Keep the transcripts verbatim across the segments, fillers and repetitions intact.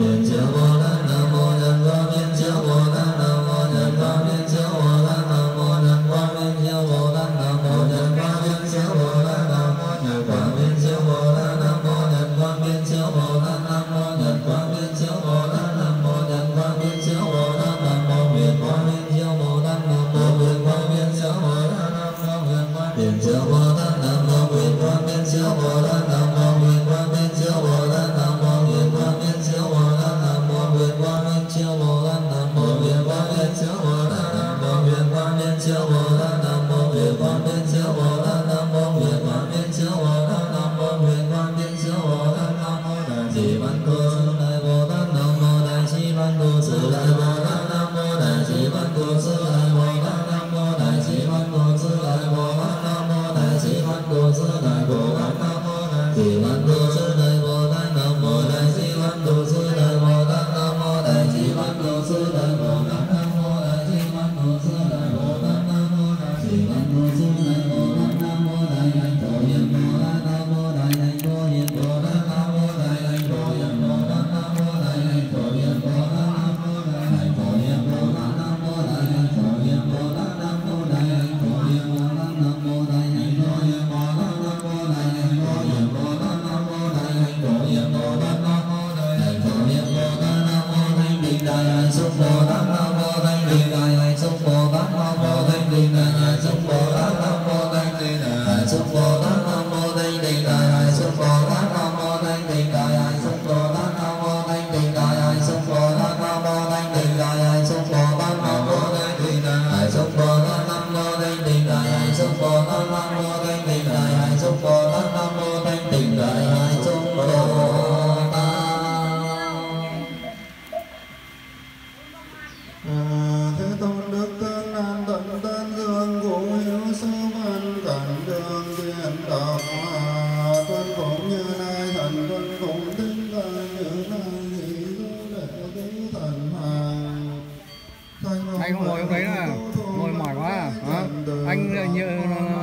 Anh không ngồi trong đấy là ngồi mỏi quá à? Hả? Anh như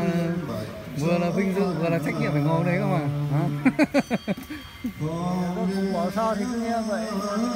vừa là vinh dự vừa là trách nhiệm phải ngồi đấy không à? Hả? Bỏ sao thì cứ nghe vậy.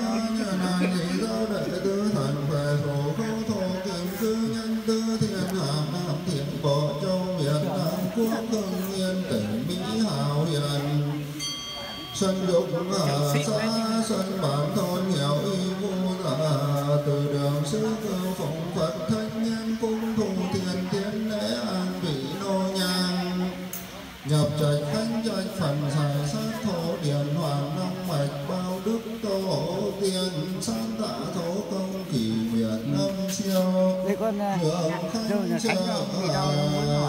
Sân dục hà xa sân bản thôn nghèo y vô giả từ đường xứ cư phụng Phật thanh nhân cung thù thiền tiến lễ an vị nô nhang nhập trạch thánh trạch phần xài sát thổ điển hoàng long mạch bao đức tổ tiên san tạ thổ công kỷ nguyện năm siêu đây con hưởng khánh trợ